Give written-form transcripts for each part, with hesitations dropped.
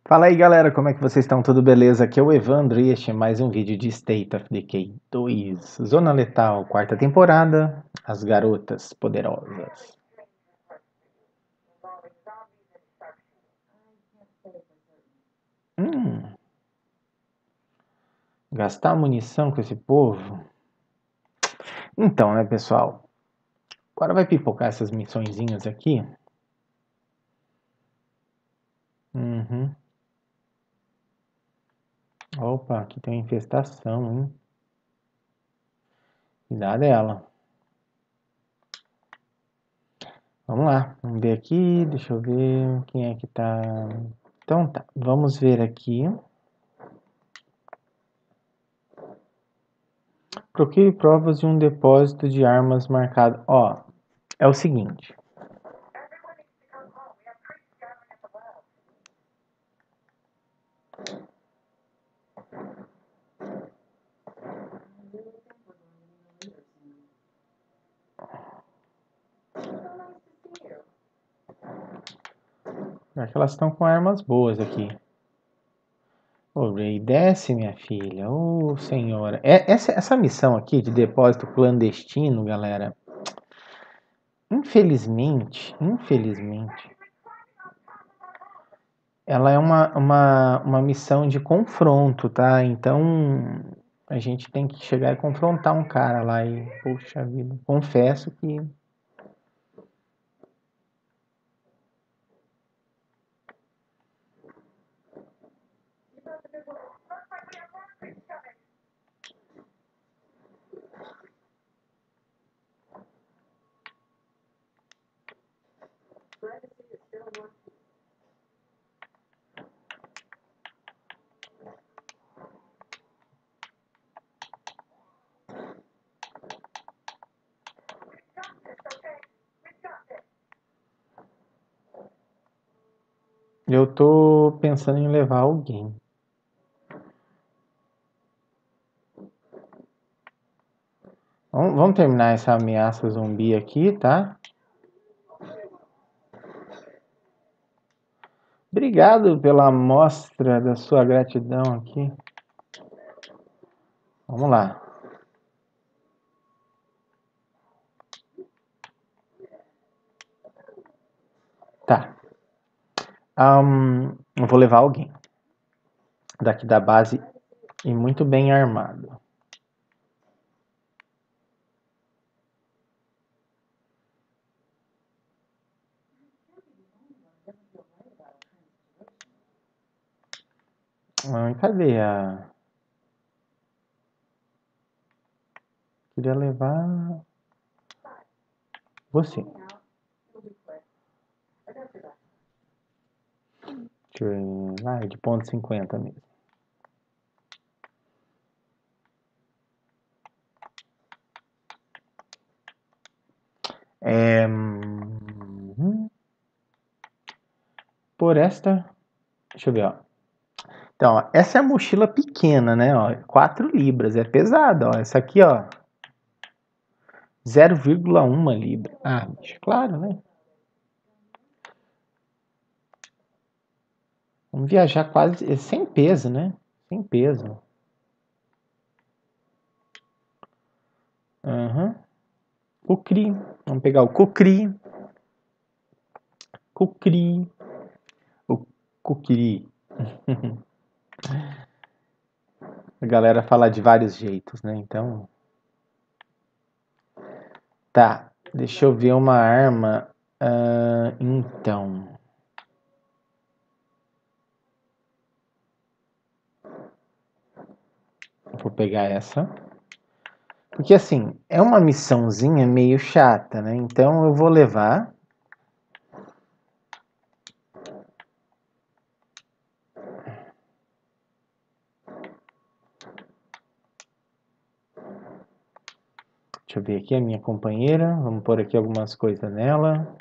Fala aí galera, como é que vocês estão? Tudo beleza? Aqui é o Evandro e este é mais um vídeo de State of Decay 2, Zona Letal, quarta temporada, As Garotas Poderosas. Hum, Gastar munição com esse povo? Então, né pessoal, agora vai pipocar essas missõezinhas aqui. Uhum. Opa, aqui tem uma infestação, hein? Cuidado dela. Vamos lá, vamos ver aqui, deixa eu ver quem é que tá... Então tá, vamos ver aqui. Procure provas de um depósito de armas marcado. Ó, é o seguinte. É que elas estão com armas boas aqui. Ô, Ray, desce, minha filha. Ô, senhora. Essa missão aqui de depósito clandestino, galera. Infelizmente, ela é uma missão de confronto, tá? Então, a gente tem que chegar e confrontar um cara lá e, poxa vida, confesso que... Eu tô pensando em levar alguém. Vamos terminar essa ameaça zumbi aqui, tá? Obrigado pela amostra da sua gratidão aqui. Vamos lá. Tá. Eu vou levar alguém daqui da base e muito bem armado. Cadê a... Queria levar você. Deixa eu ver. Vai, de ponto 50 mesmo. Por esta... Deixa eu ver, ó. Então, ó, essa é a mochila pequena, né? Ó, 4 libras. É pesada, ó. Essa aqui, ó. 0,1 libra. Ah, bicho, claro, né? Vamos viajar quase sem peso, né? Sem peso. Uhum. Cucri. Vamos pegar o Cucri. Cucri. O Cucri. A galera fala de vários jeitos, né? Então... Tá. Deixa eu ver uma arma. Então... Vou pegar essa. Porque assim, é uma missãozinha meio chata, né? Então eu vou levar. Deixa eu ver aqui a minha companheira. Vamos pôr aqui algumas coisas nela.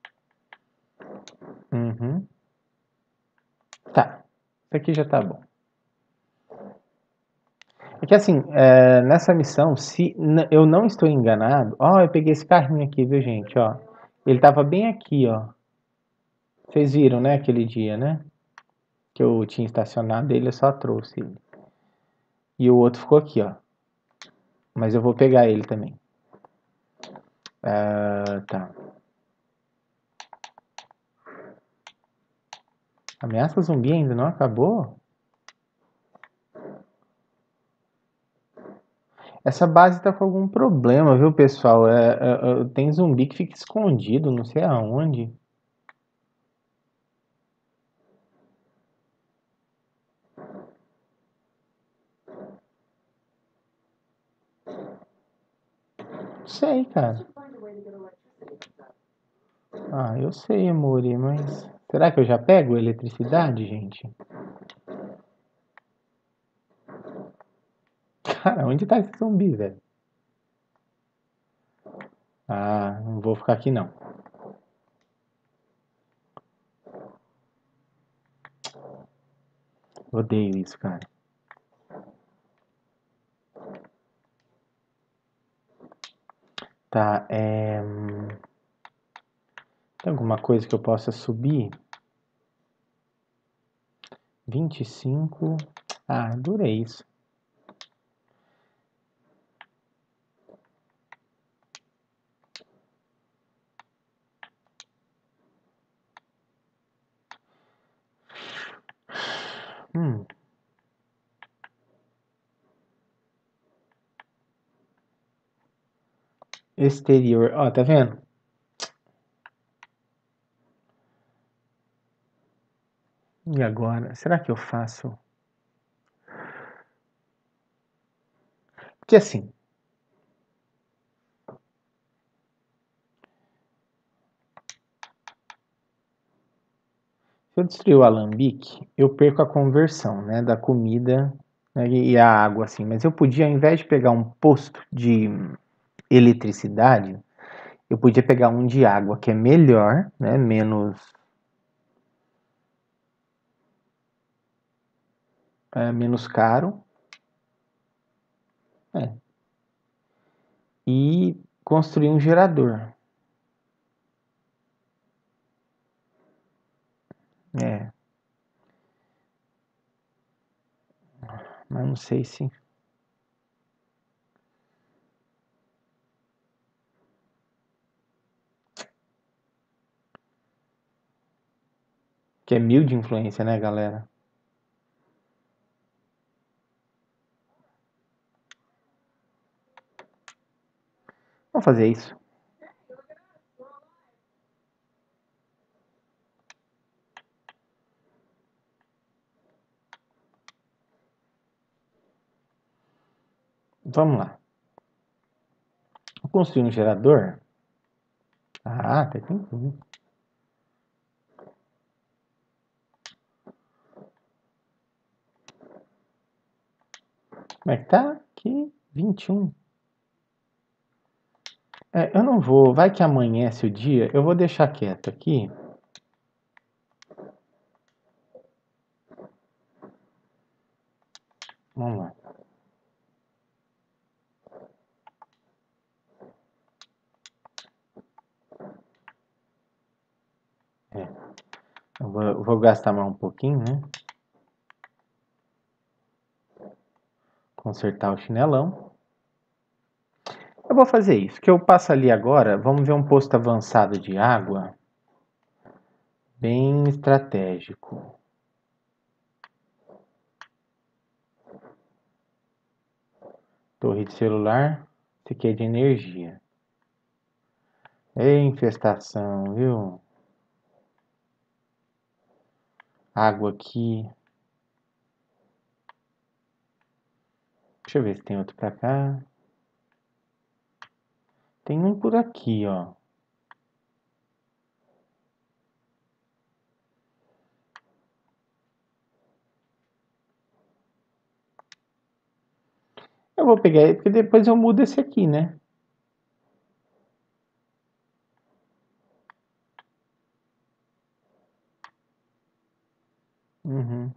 Uhum. Tá. Isso aqui já tá bom. É que assim, nessa missão, se eu não estou enganado... Ó, eu peguei esse carrinho aqui, viu, gente? Ó, ele tava bem aqui, ó. Vocês viram, né, aquele dia, né? que eu tinha estacionado ele, eu só trouxe ele. E o outro ficou aqui, ó. Mas eu vou pegar ele também. Tá. Ameaça zumbi ainda não acabou? Essa base tá com algum problema, viu, pessoal? Tem zumbi que fica escondido, não sei aonde. Não sei, cara. Ah, eu sei, amore, mas... Será que eu já pego eletricidade, gente? Cara, onde tá esse zumbi, velho? Ah, não vou ficar aqui, não. Odeio isso, cara. Tá, tem alguma coisa que eu possa subir? 25. Ah, dura isso. Exterior. Ó, tá vendo? E agora? Será que eu faço? Porque assim, se eu destruir o alambique, eu perco a conversão, né, da comida, né, e a água, assim. Mas eu podia, ao invés de pegar um posto de eletricidade, eu podia pegar um de água, que é melhor, né, menos caro, é, e construir um gerador. É, mas não sei se... Que é 1000 de influência, né, galera? Vamos fazer isso. Vamos lá. Vou construir um gerador. Ah, até tem tudo. Como é que tá? Aqui, 21. Eu não vou. Vai que amanhece o dia. Eu vou deixar quieto aqui. Vamos lá. É, eu vou gastar mais um pouquinho, né? Consertar o chinelão. Eu vou fazer isso. Que eu passo ali agora. Vamos ver um posto avançado de água. Bem estratégico. Torre de celular. Esse aqui é de energia. Infestação, viu? Água aqui. Deixa eu ver se tem outro pra cá. Tem um por aqui, ó. Eu vou pegar ele, porque depois eu mudo esse aqui, né? Uhum.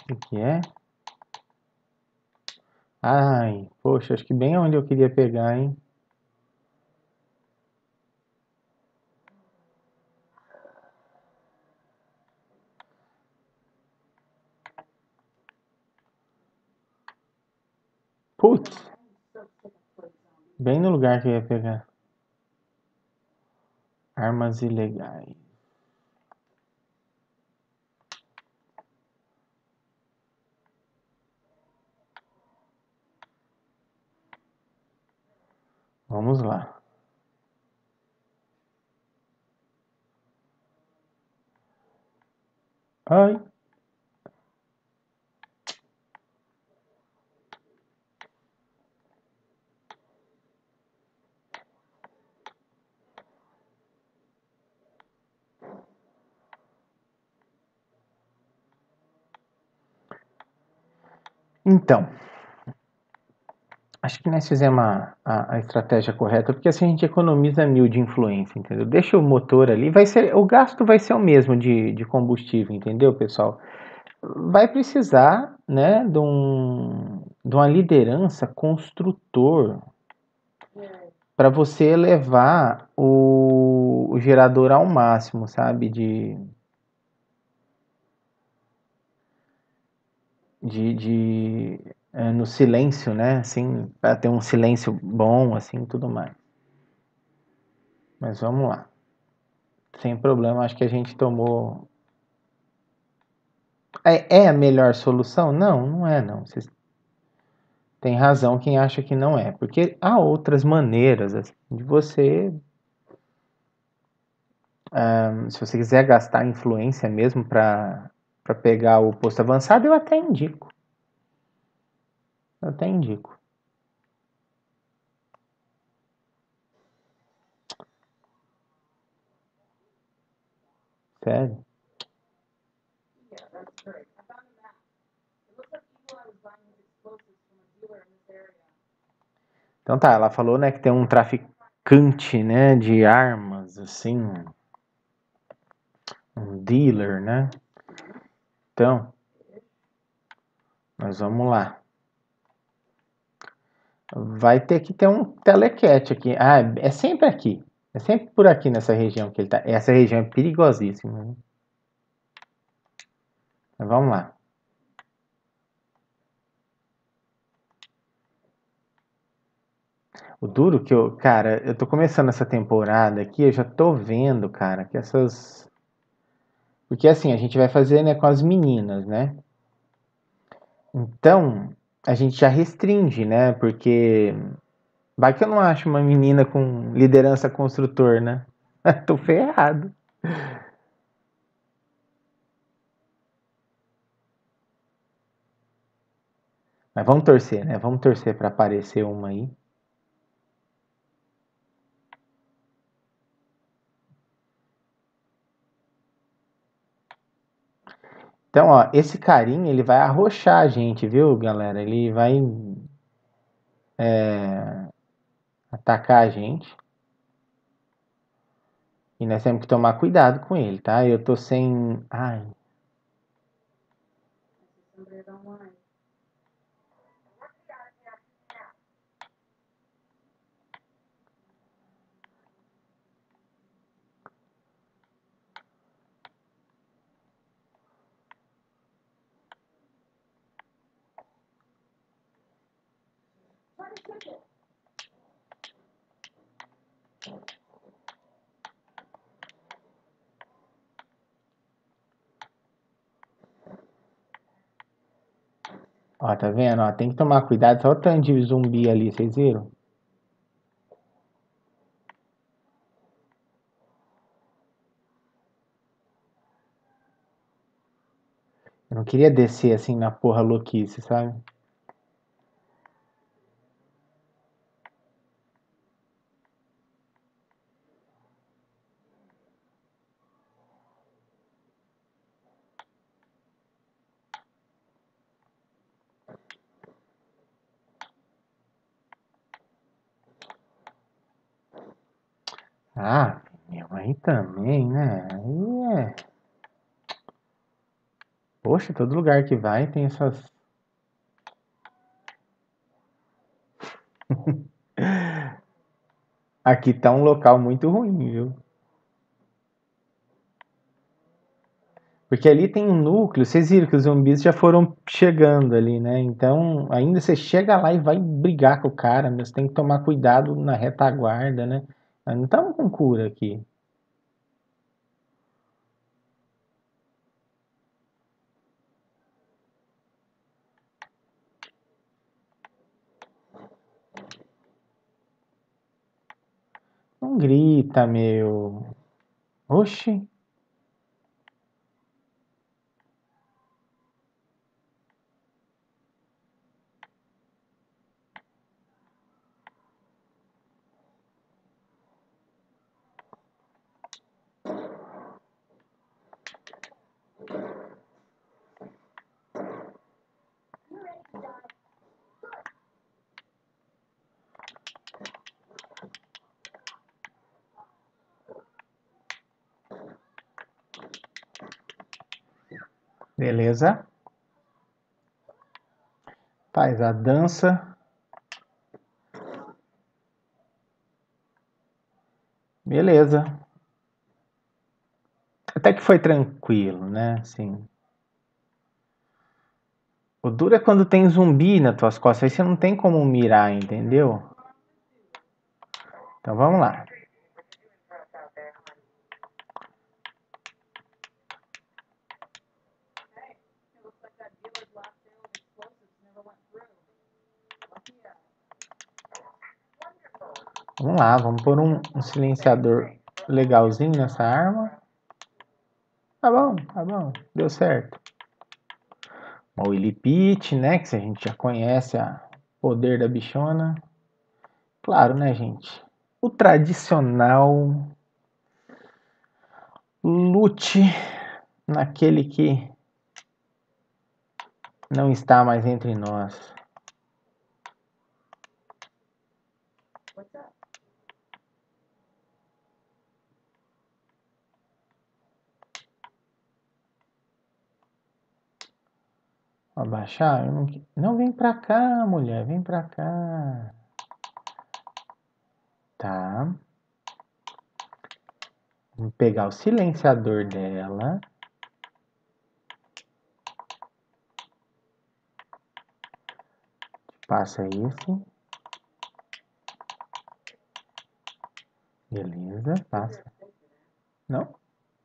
O que é? Ai, poxa, acho que bem onde eu queria pegar, hein? Putz, bem no lugar que eu ia pegar. Armas ilegais. Vamos lá. Ai. Então, acho que nós fizemos a estratégia correta, porque assim a gente economiza 1.000 de influência, entendeu? Deixa o motor ali, o gasto vai ser o mesmo de combustível, entendeu, pessoal? Vai precisar, né, de uma liderança construtor para você elevar o gerador ao máximo, sabe? No silêncio, né? Assim, para ter um silêncio bom, assim, tudo mais. Mas vamos lá. Sem problema, acho que a gente tomou. É a melhor solução? Não, não é, não. Vocês têm razão quem acha que não é. Porque há outras maneiras assim, de você. Se você quiser gastar influência mesmo para pegar o posto avançado, eu até indico. Eu até indico. Sério. Então tá, ela falou, né, que tem um traficante, né, de armas, assim, um dealer, né? Então, nós vamos lá. Vai ter que ter um telecat aqui. Ah, é sempre aqui. É sempre por aqui nessa região que ele tá. Essa região é perigosíssima, né? Mas vamos lá. O duro que cara, eu tô começando essa temporada aqui, eu já tô vendo, cara, que essas. Porque assim, a gente vai fazer, né, com as meninas, né? Então, a gente já restringe, né? Porque vai que eu não acho uma menina com liderança construtor, né? Tô ferrado. Mas vamos torcer, né? Vamos torcer pra aparecer uma aí. Então, ó, esse carinha, ele vai arrochar a gente, viu, galera? Ele vai atacar a gente. E nós temos que tomar cuidado com ele, tá? Eu tô sem. Ai. Ó, tá vendo? Ó, tem que tomar cuidado. Só o tanto de zumbi ali, vocês viram? Eu não queria descer assim na porra louquice, sabe? Ah, meu, aí também, né? Aí é. Poxa, todo lugar que vai tem essas... Aqui tá um local muito ruim, viu? Porque ali tem um núcleo, vocês viram que os zumbis já foram chegando ali, né? Então, ainda você chega lá e vai brigar com o cara, mas tem que tomar cuidado na retaguarda, né? Mas não estamos com cura aqui. Não grita, meu. Oxi. Beleza. Faz a dança. Beleza. Até que foi tranquilo, né? Assim. O duro é quando tem zumbi nas tuas costas. Aí você não tem como mirar, entendeu? Então vamos lá. Vamos lá, vamos pôr um silenciador legalzinho nessa arma. Tá bom, deu certo. O Willy Pit, né? Que a gente já conhece o poder da bichona. Claro, né, gente? O tradicional lute naquele que não está mais entre nós. Abaixar? Eu não... não, vem pra cá, mulher, vem pra cá. Tá. Vamos pegar o silenciador dela. Passa esse. Beleza, passa. Não?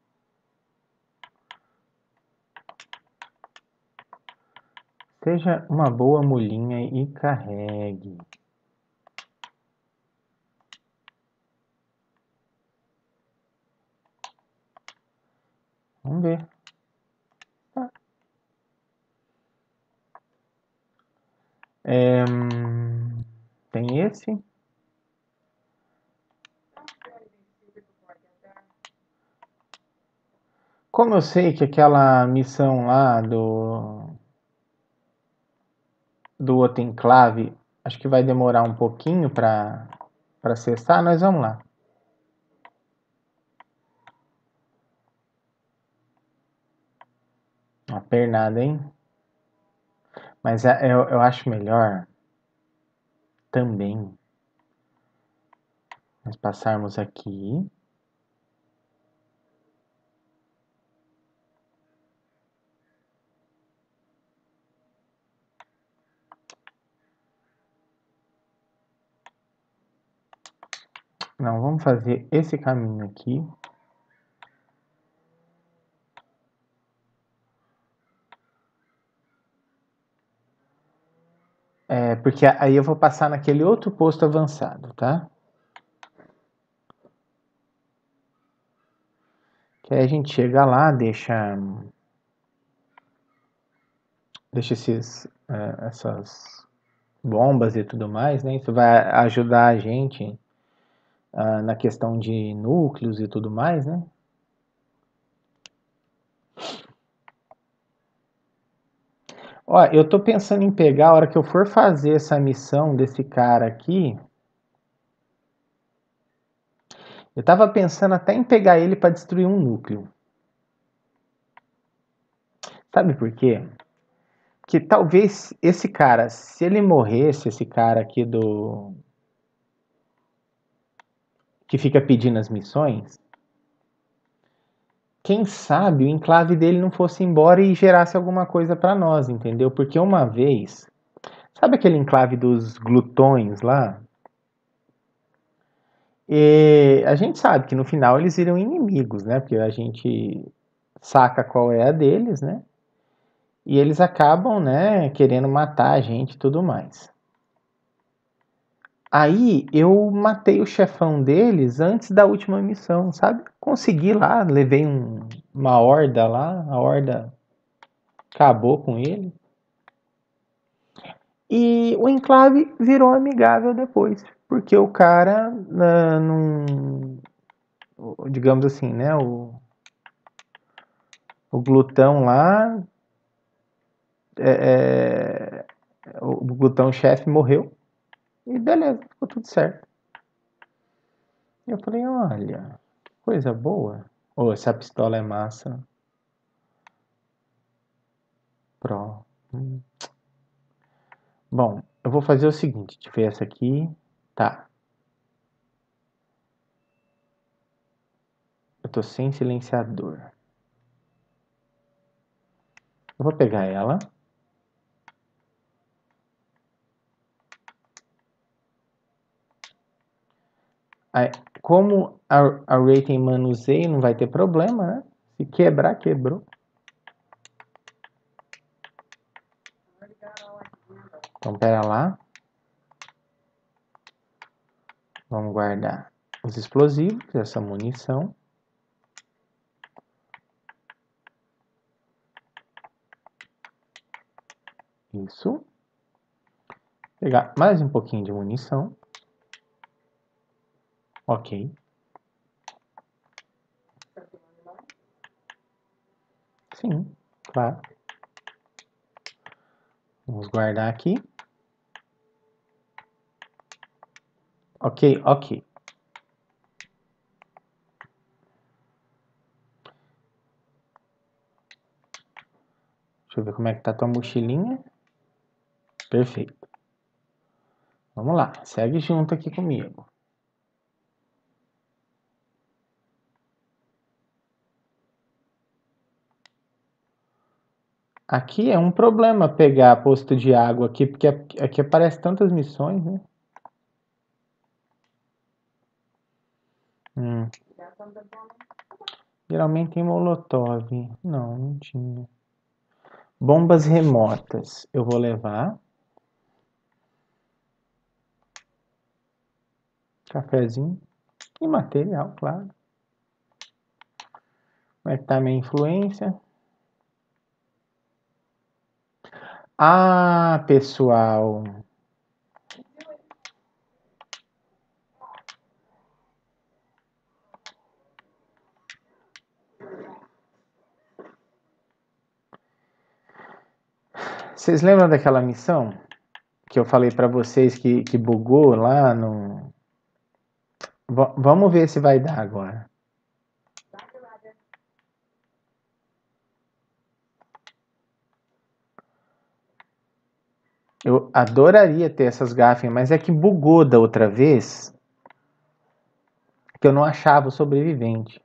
Seja uma boa mulinha e carregue. Vamos ver. Tá. Tem esse. Como eu sei que aquela missão lá do outro enclave, acho que vai demorar um pouquinho para acessar, nós vamos lá. Uma pernada, hein? Mas eu acho melhor também nós passarmos aqui. Não, vamos fazer esse caminho aqui. Porque aí eu vou passar naquele outro posto avançado, tá? Que aí a gente chega lá, deixa essas bombas e tudo mais, né? Isso vai ajudar a gente na questão de núcleos e tudo mais, né? Ó, eu tô pensando em pegar, a hora que eu for fazer essa missão desse cara aqui, eu tava pensando até em pegar ele para destruir um núcleo. Sabe por quê? Que talvez esse cara, se ele morresse, esse cara aqui do que fica pedindo as missões, quem sabe o enclave dele não fosse embora e gerasse alguma coisa para nós, entendeu? Porque uma vez, sabe aquele enclave dos glutões lá? E a gente sabe que no final eles viram inimigos, né? Porque a gente saca qual é a deles, né? E eles acabam, né, querendo matar a gente e tudo mais. Aí eu matei o chefão deles antes da última missão, sabe? Consegui lá, levei uma horda lá, a horda acabou com ele. E o enclave virou amigável depois, porque o cara, não, digamos assim, né? O glutão lá, é, o glutão chefe morreu e beleza, ficou tudo certo. E eu falei, olha, coisa boa. Oh, essa pistola é massa. Pro. Bom, eu vou fazer o seguinte, deixa eu ver essa aqui. Tá. Eu tô sem silenciador. Eu vou pegar ela. Aí, como a rating manuseio, não vai ter problema, né? Se quebrar, quebrou. Então, pera lá. Vamos guardar os explosivos, essa munição. Isso. Pegar mais um pouquinho de munição. Ok. Sim, claro. Vamos guardar aqui. Ok, ok. Deixa eu ver como é que tá a tua mochilinha. Perfeito. Vamos lá, segue junto aqui comigo. Aqui é um problema pegar posto de água aqui, porque aqui aparece tantas missões, né? Geralmente tem molotov. Não, não tinha. Bombas remotas. Eu vou levar. Cafezinho. E material, claro. Como é que tá a minha influência? Ah, pessoal. Vocês lembram daquela missão que eu falei pra vocês que bugou lá no... Vamos ver se vai dar agora. Eu adoraria ter essas gafas, mas é que bugou da outra vez que eu não achava o sobrevivente.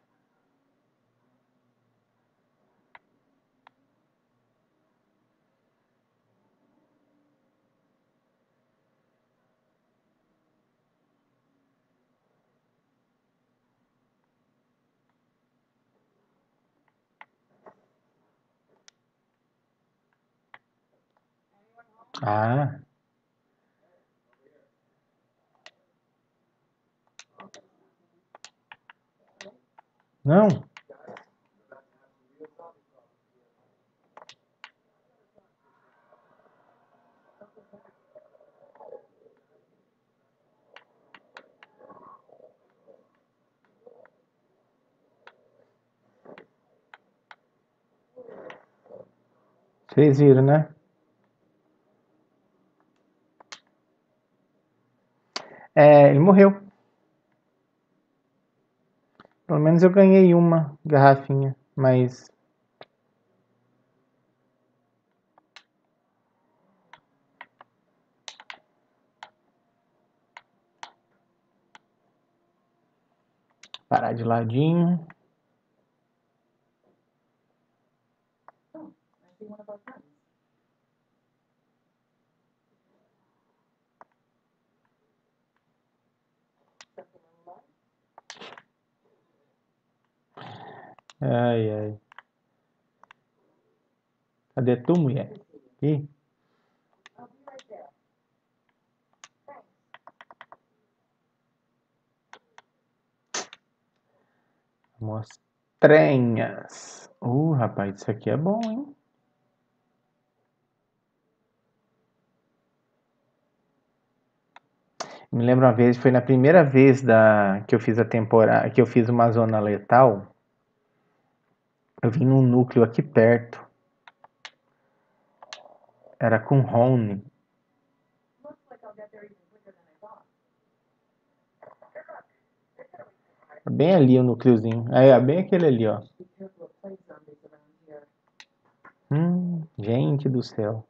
Ah, não. Vocês viram, né? É, ele morreu. Pelo menos eu ganhei uma garrafinha, mas Parar de ladinho. Ai, ai. Cadê tu, mulher? Aqui. Mostrenhas. Rapaz, isso aqui é bom, hein? Me lembro uma vez, foi na primeira vez que eu fiz a temporada, que eu fiz uma zona letal. Eu vim num núcleo aqui perto. Era com Rony. Bem ali o núcleozinho. Aí, ó, bem aquele ali, ó. Gente do céu.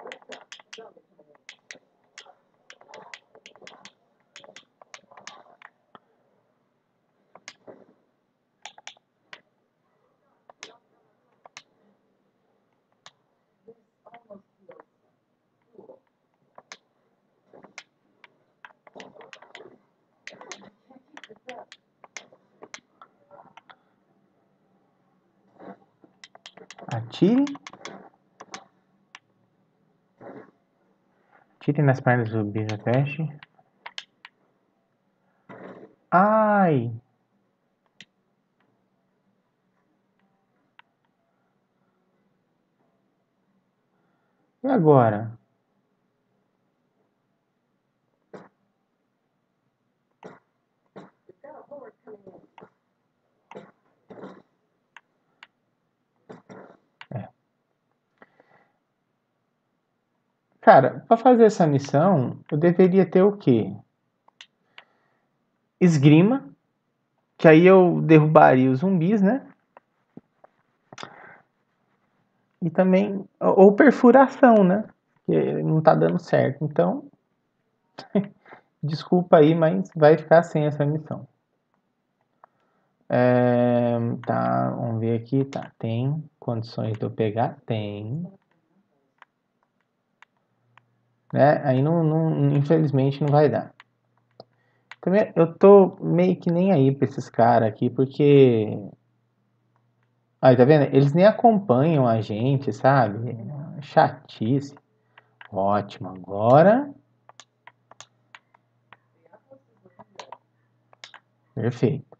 Atire. Atire nas pernas do bicho teste. Ai! E agora? É. Cara, pra fazer essa missão, eu deveria ter o quê? Esgrima, que aí eu derrubaria os zumbis, né? E também, ou perfuração, né? Que não tá dando certo. Então, desculpa aí, mas vai ficar sem essa missão. Tá, vamos ver aqui, tá. Tem condições de eu pegar? Tem. Né? Aí infelizmente não vai dar. Também eu tô meio que nem aí pra esses caras aqui, porque. Aí, tá vendo? Eles nem acompanham a gente, sabe? Chatice. Ótimo. Agora. Perfeito.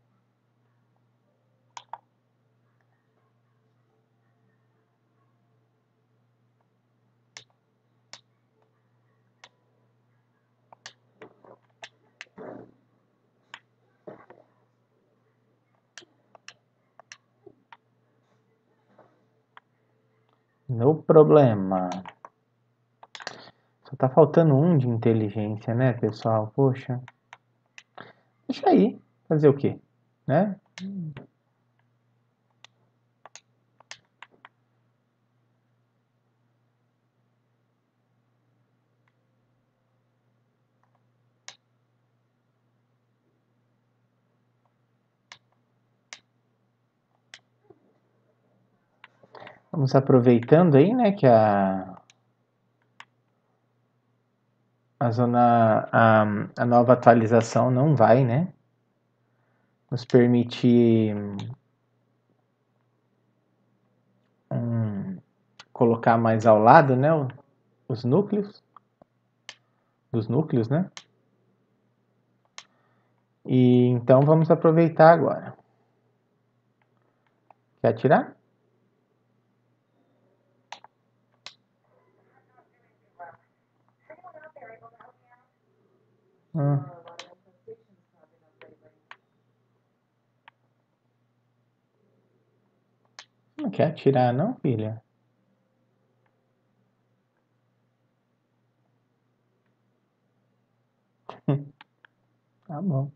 No problema. Só tá faltando um de inteligência, né, pessoal? Poxa. Deixa aí. Fazer o quê? Né? Vamos aproveitando aí, né, que a nova atualização não vai, né, nos permitir colocar mais ao lado, né, os núcleos, dos núcleos, né? E então vamos aproveitar agora. Quer atirar? Não quer atirar não, filha? Tá bom.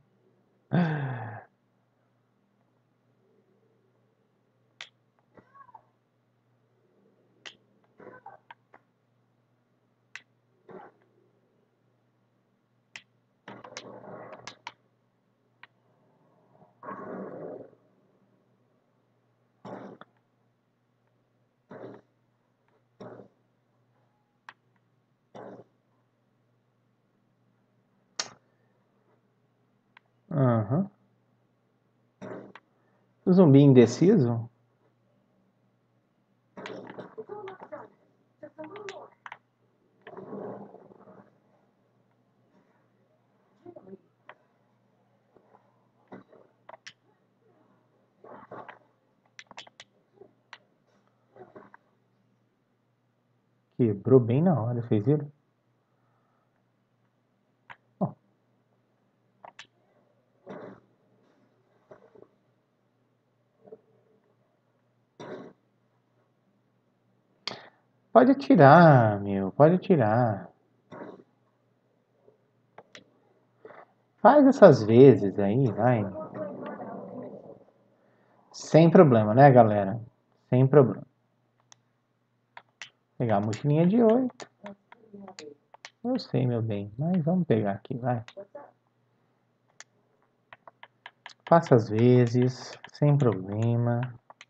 Aham. Zumbi indeciso? Quebrou bem na hora, vocês viram? Ó, pode atirar, meu, pode atirar. Faz essas vezes aí, vai. Sem problema, né, galera? Sem problema. Pegar a mochilinha de 8. Eu sei, meu bem, mas vamos pegar aqui, vai. Faça as vezes, sem problema.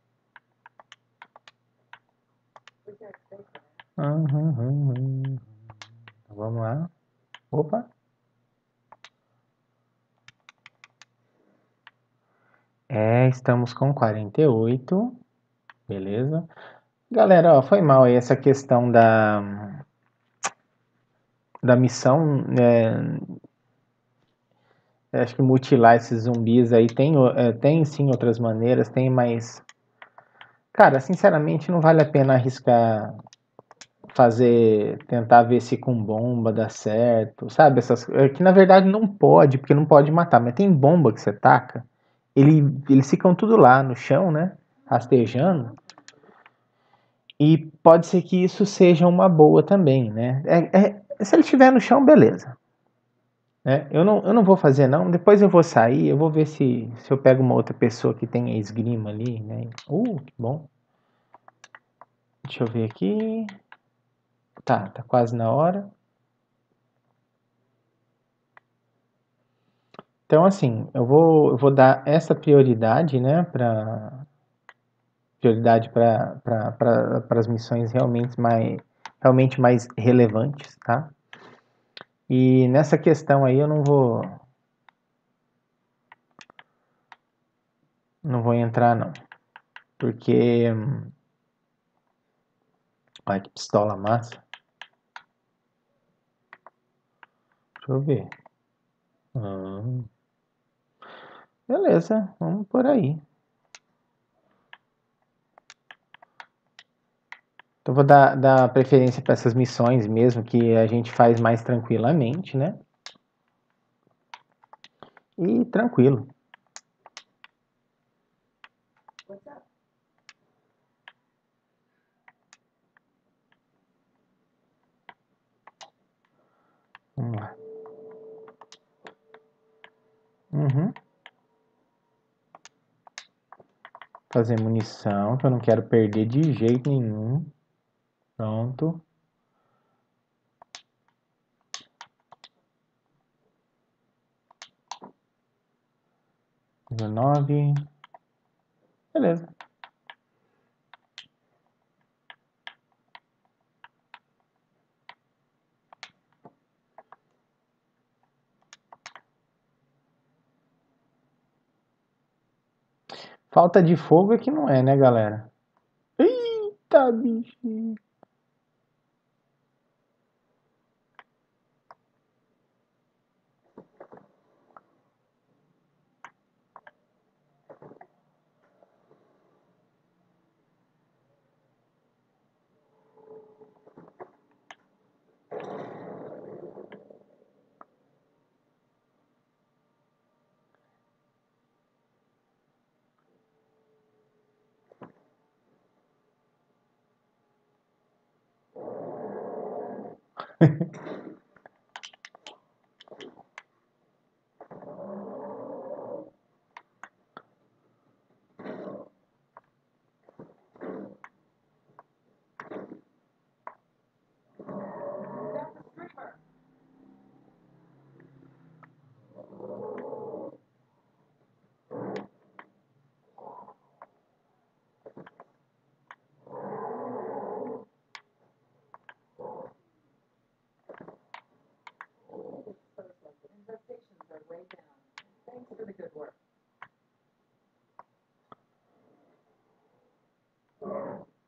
Vamos lá. Opa. Estamos com 48. Beleza. Galera, ó, foi mal aí essa questão da missão. Acho que mutilar esses zumbis aí tem sim outras maneiras, tem, mas. Cara, sinceramente, não vale a pena arriscar tentar ver se com bomba dá certo, sabe? Que na verdade não pode, porque não pode matar, mas tem bomba que você taca, eles ficam tudo lá no chão, né? Rastejando. E pode ser que isso seja uma boa também, né? Se ele estiver no chão, beleza. Eu não vou fazer não, depois eu vou sair, eu vou ver se eu pego uma outra pessoa que tenha esgrima ali, né? Que bom. Deixa eu ver aqui. Tá quase na hora. Então, assim, eu vou dar essa prioridade, né, para as missões realmente mais relevantes, tá? E nessa questão aí eu não vou entrar não, porque, olha que pistola massa. Deixa eu ver. Beleza, vamos por aí. Então vou dar preferência para essas missões mesmo, que a gente faz mais tranquilamente, né? E tranquilo. Vamos lá. Fazer munição, que eu não quero perder de jeito nenhum. Pronto. Nível 9. Beleza. Falta de fogo é que não é, né, galera? Eita, bichinho.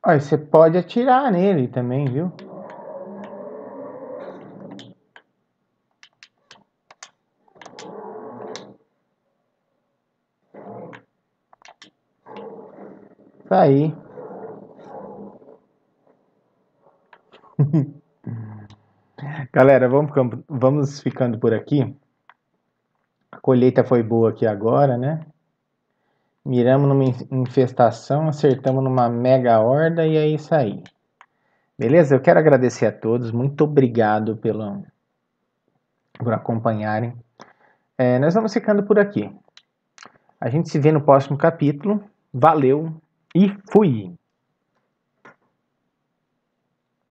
Olha, você pode atirar nele também, viu? Tá aí. Galera, vamos ficando por aqui. A colheita foi boa aqui agora, né? Miramos numa infestação, acertamos numa mega horda e é isso aí. Beleza? Eu quero agradecer a todos. Muito obrigado por acompanharem. Nós vamos ficando por aqui. A gente se vê no próximo capítulo. Valeu e fui!